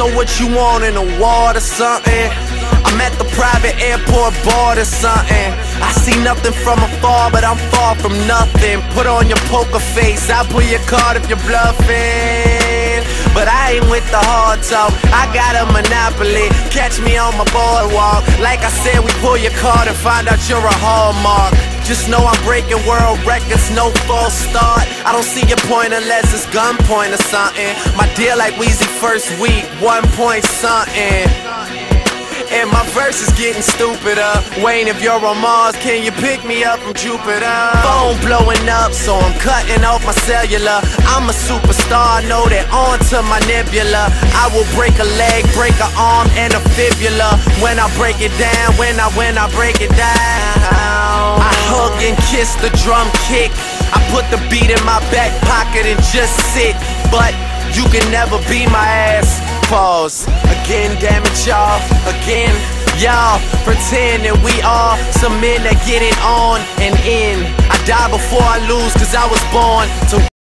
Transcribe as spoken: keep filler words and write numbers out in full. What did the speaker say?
know what you want, in a ward or something? I'm at the private airport board or something. I see nothing from afar, but I'm far from nothing. Put on your poker face, I'll pull your card if you're bluffing. But I ain't with the hard talk, I got a monopoly. Catch me on my boardwalk. Like I said, we pull your card and find out you're a hallmark. Just know I'm breaking world records, no false start. I don't see your point unless it's gunpoint or something. My deal like Weezy first week, one point something. And my verse is getting stupider. Wayne, if you're on Mars, can you pick me up from Jupiter? Phone blowing up, so I'm cutting off my cellular. I'm a superstar, know that onto my nebula. I will break a leg, break an arm, and a fibula. When I break it down, when I, when I break it down, I hug and kiss the drum kick. I put the beat in my back pocket and just sit. But you can never be my ass. Pause. Again, damn it, y'all. Again, y'all pretend that we are some men that get it on and in. I die before I lose, cause I was born to